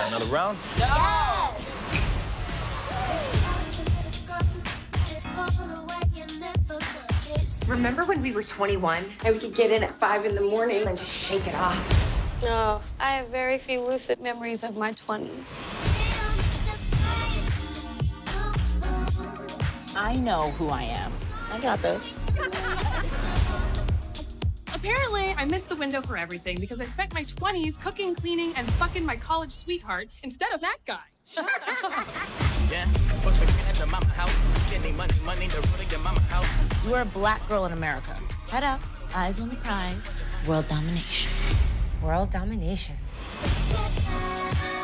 Another round? Yes! Remember when we were 21 and we could get in at 5 in the morning and just shake it off? No, I have very few lucid memories of my 20s. I know who I am. I got this. Apparently, I missed the window for everything because I spent my 20s cooking, cleaning, and fucking my college sweetheart instead of that guy. Yeah, at the mama house, getting money to roll to your mama house. You're a black girl in America. Head up, eyes on the prize, world domination. World domination.